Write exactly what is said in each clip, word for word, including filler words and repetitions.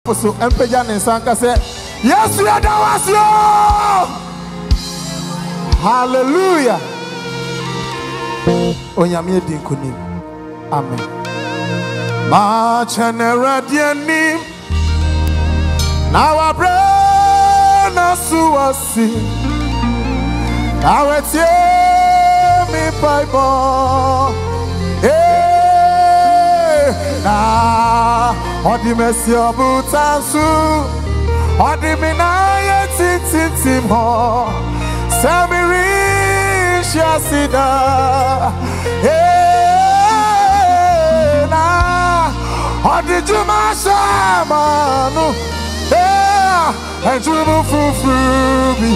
So empeja nensanka say yes we are dawasio. Hallelujah. Onyame edinkunim. Amen. Ma chanera diani now I pray na suwasi awetie mi bible eh na odi mercy obutansu odi minaye tintim ho samiri shasida eh na odi juma shamanu eh enjubu fufubi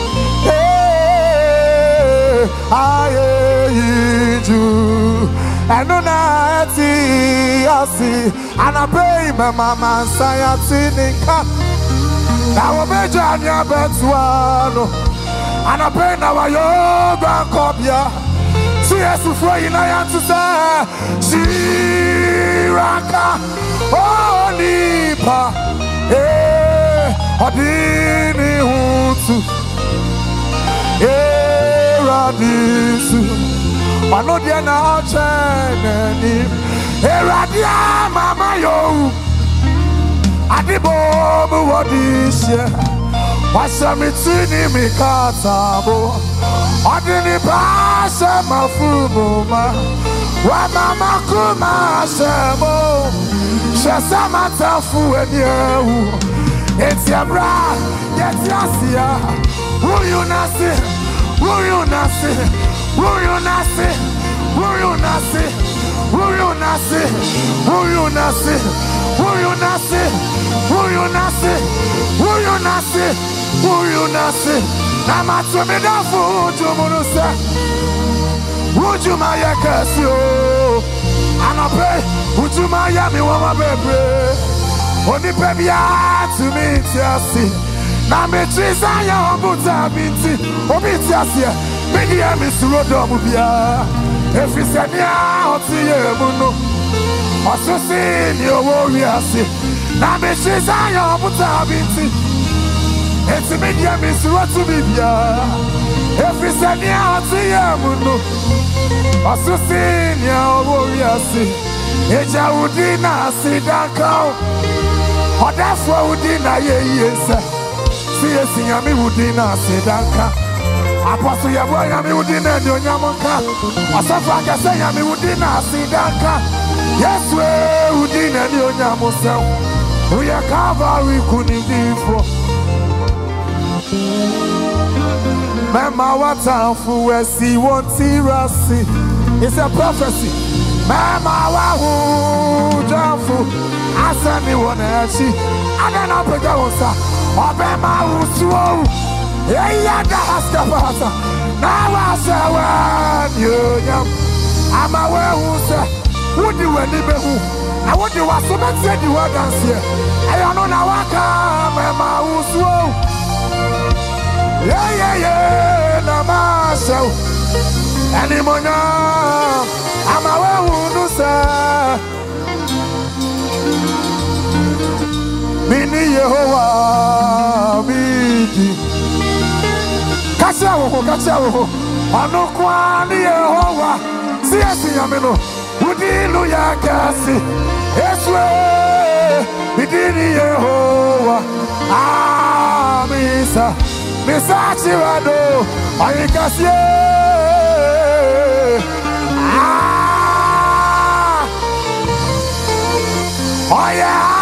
eh aye yiju enuna ti asi anape me mama sayati nika na wo beja nya betwano anape na wa yoga kobia si yesu fo ina ya tusa shiraka onipa eh odini hutu eh radisu anodia na ocheneni eradia mama yo adibo mu wodishe wasamitini mikatabo odini pasha mafumuma wa mama kuma shemo shesama tafu enyewu etiabra yetiasia wuyu nasi wuyu nasi wuyu nasi wuyu nasi wuyu nasi wuyu nasi wuyu nasi wuyu nasi wuyu nasi wuyu nasi na matumi dafu jumunusa wujuma yakasio anape wujuma yami wama bebre oni pebia tumi tiasi na metriza ya obuta binti obiti asie midi ya misurodo mubia efisenia otiye muno osusi ni owo wiase na metriza ya obuta binti eti midi ya misurodo mubia efisenia otiye muno osusi ni owo wiase eja udina sidanka odafo udina yeyesa si esinyami udina sidanka apostle yabo yami udina ni onyamonka asafa akase yami udina sidanka yesu udina ni onyamosew uya Calvary kunidifo mema watanfu wesi wontirasi. It's a prophecy. Mema wahu janfu asani wonachi adana pega wonsa obema usuo eya da haskapata na wasawa nyonyam ama wehu se wudi weni behu na wudi wasobetse di wadanse ayo no na waka mema usuo yeah yeah yeah na masho animonya ama wehu nusa mini Yehowa midi kacha wo kacha wo anokwa ni Yehowa si esi yameno udilu ya kasi eswe bidini Yehowa amisa misa chirado ayikasie ah oh yeah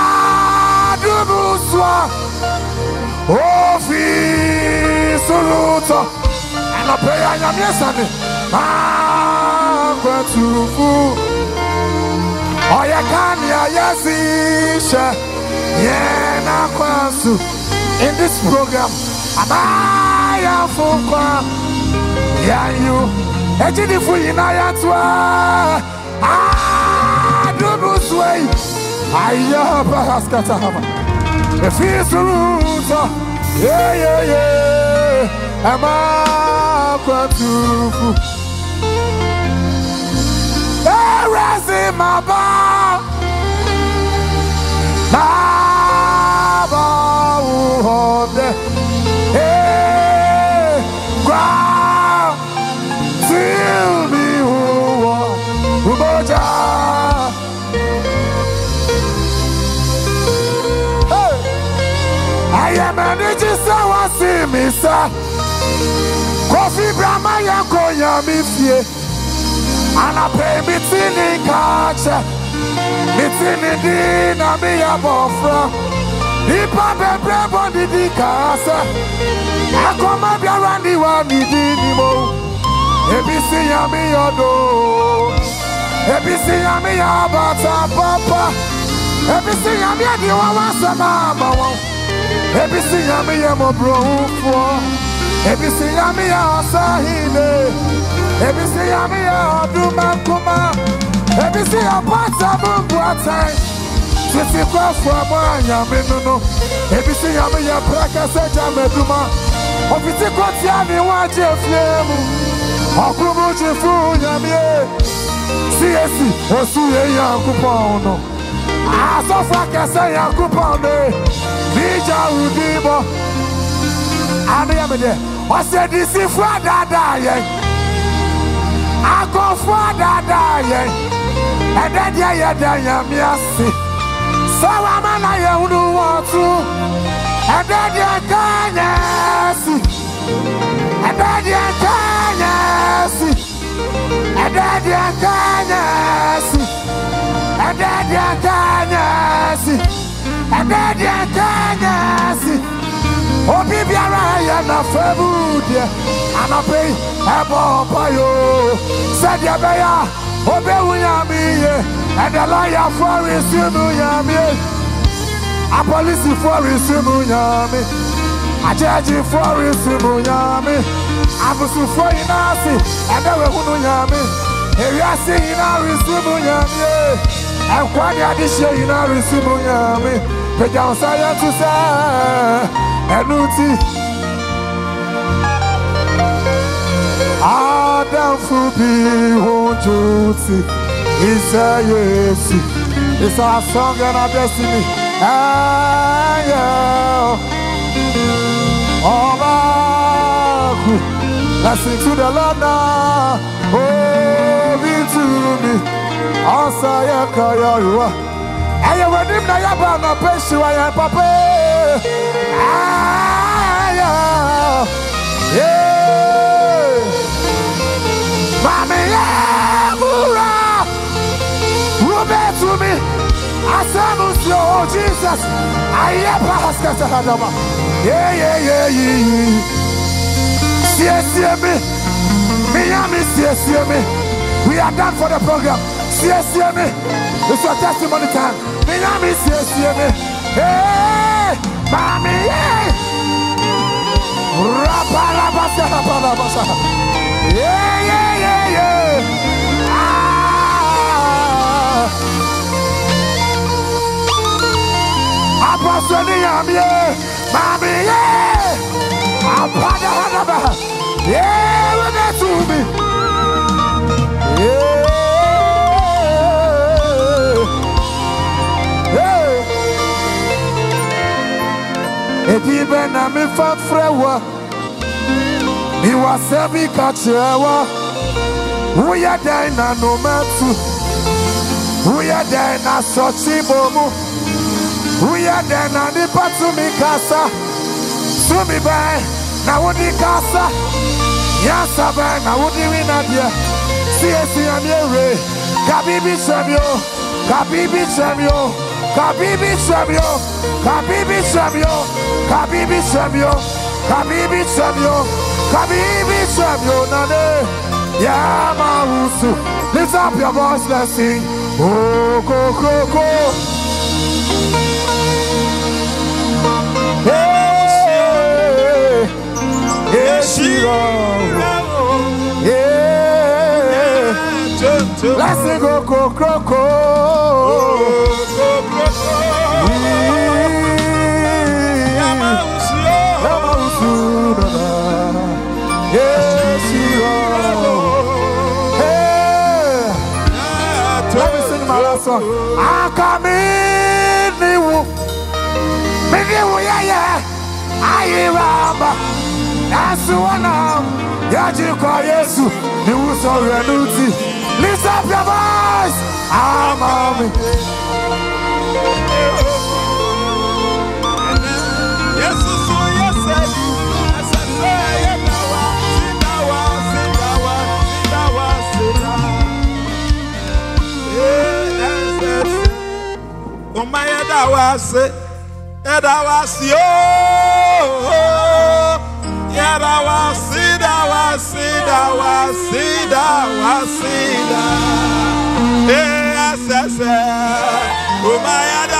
Ofi soluto and a prayer yam yesani ah kwatufu oya kanya yesisha yena kwasu in this program abaya fukwa ya you ejidi fu yina yatwa ah dubu sway ayo bahaskata hama if he's the root, yeah, yeah, yeah, am I quadruple? There is in my bar, my Maniji sa wasi misa. Kofi Brahma ya konya mifie. Anape mitini kache. Mitini di na mi ya bofra. Ipa bebre bondi di kase. Akoma biarandi wa mi di ni mo. Ebisi ya mi yodo. Ebisi ya mi ya bata papa. Ebisi ya mi ya di wa wasa mama wa. Ebisi ya mi ya mo bro ufo. Ebisi ya mi ya osahine. Ebisi ya mi ya oduma kuma. Ebisi ya bata mungu atai. Sisi kwa fwa mwanya minuno. Ebisi ya mi ya praka seja meduma. Ofisi kwa tiani waje fiemu. Okumu chifu nyamie. Siesi osuye ya kupono. Asofa kese ya kupono. Bija udibo. Anu ya mede. Ose disi fwa dada ye. Ako fwa dada ye. Ede dia ye da nyamiasi. Sawa mana ye unu watu. Ede dia kanyasi. Ede dia kanyasi. Ede dia kanyasi. Ede dia kanyasi. Ede dia kanyasi. Obi biara ya na febudia. Anape ebo payo. Said ya beya. Obe unyamiye. And the lawyer for resimu yami. A police for resimu yami. A judge for resimu yami. A busu for inasi. And the wehunu yami. If you are seeing our resimu yami. And quite the addition in our resimu yami. The down science to say. And Nuti. Adam Fubi won't you see? It's a yes, it's our song and our destiny. Ah, yeah. Oh, my. Listen to the Lord now. Oh, be to me. Answer your call. And you will name the Yabana Peshu and Papa. Ah, yeah. Yeah. Mommy, yeah, Mura. To me, I said, oh Jesus, I am a yeah, yeah, yeah, yeah. See, see me, Miami, see, see me. We are done for the program. See, see me. It's your testimony time. Miami, see, see me. Hey, mommy, yeah. Yeah, yeah, yeah, yeah. Apostoli yamie, mami ye, apada hadaba, ye wene tumi, ye, ye. Eti bena mi fa frewa, mi wasebi kachewa, uya dena no matu, uya dena sochi bomu. We are then on the part to me casa. To me by now would the casa. Yes, I buy now would the winner dear. C S C and Yere. Kabibi Samuel. Kabibi Samuel. Kabibi Samuel. Kabibi Samuel. Kabibi Samuel. Kabibi Samuel. Kabibi Samuel. Nane. Yeah, Marusu. Lift up your voice, let's sing. Oh, go, go, go. Hey, yes, you are. Yeah, let's go, go, go, go. Yes, you are. Hey, let me sing my last song. I come in, you. I remember that's one of Yaji Yesu, the Wuso Renuti. Lift up your voice, I'm yes, wasi, yada wasi oh, yada wasi, da wasi, da wasi, da wasi da. Yes, yes, oh my.